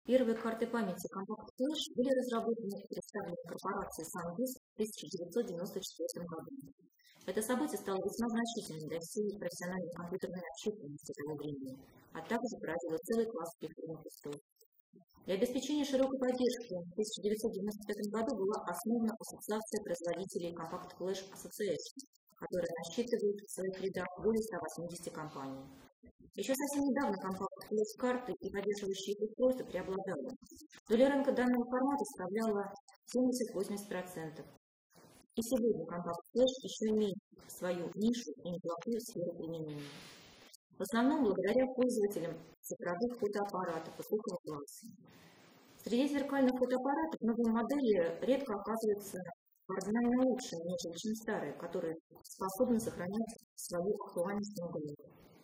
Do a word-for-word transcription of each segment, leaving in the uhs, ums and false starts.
Первые карты памяти Compact Flash были разработаны и представлены корпорацией SanDisk в тысяча девятьсот девяносто четвёртом году. Это событие стало весьма значительным для всей профессиональной компьютерной начитанности того времени, а также породило целый класс переходных устройств. Для обеспечения широкой поддержки в тысяча девятьсот девяносто пятом году была основана Ассоциация производителей Compact Flash Association, которая насчитывает в своих рядах более ста восьмидесяти компаний. Еще совсем недавно Compact Flash карты и поддерживающие их устройства преобладали. Доля рынка данного формата составляла семьдесят-восемьдесят процентов. И сегодня Compact Flash еще имеет свою нишу и неплохую сферу применения. В основном благодаря пользователям цифровых фотоаппаратов высокого класса. Среди зеркальных фотоаппаратов новые модели редко оказываются кардинально лучше, нежели чем старые, которые способны сохранять свою актуальность много лет.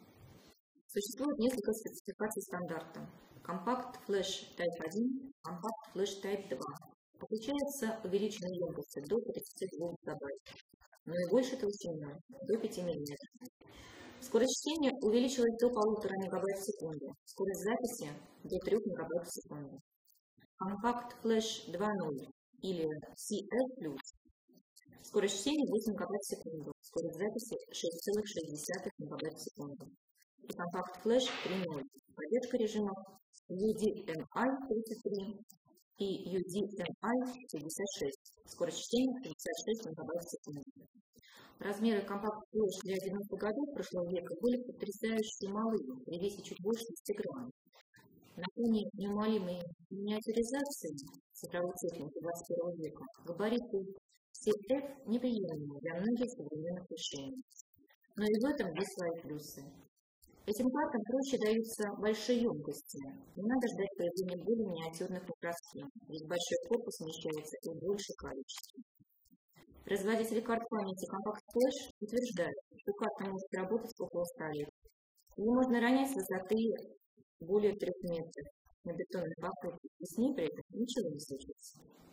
Существует несколько спецификаций стандарта. Compact Flash Type один, Compact Flash Type два. Отличается увеличенной емкостью до тридцати двух гигабайт, но и большей толщиной до пяти миллиметров. Скорость чтения увеличилась до полутора мегабайт в секунду, скорость записи до трёх мегабайт в секунду. Compact Flash два ноль или си эф плюс. Скорость чтения восемь мегабайт в секунду, скорость записи шесть целых шесть десятых мегабайт в секунду. И Compact Flash три ноль. Поддержка режимов ю ди эм ай тридцать три и ю ди эм ай пятьдесят шесть. Скорость чтения пятьдесят шесть мегабайт в секунду. Размеры Compact Flash для девяностых годов прошлого века были потрясающе малы, при весе чуть больше десяти грамм. На фоне неумолимой миниатюризации цифровой техники двадцать первого века габариты си эф неприемлемы для многих современных решений. Но и в этом есть свои плюсы. Этим картам проще даются большие емкости. Не надо ждать появления более миниатюрных микросхем, ведь большой корпус вмещается и в большее количество. Производители карт памяти Compact Flash утверждают, что карта может работать около ста лет. Ее можно ронять с высоты более трех метров на бетонной покрытии, и с ней при этом ничего не случится.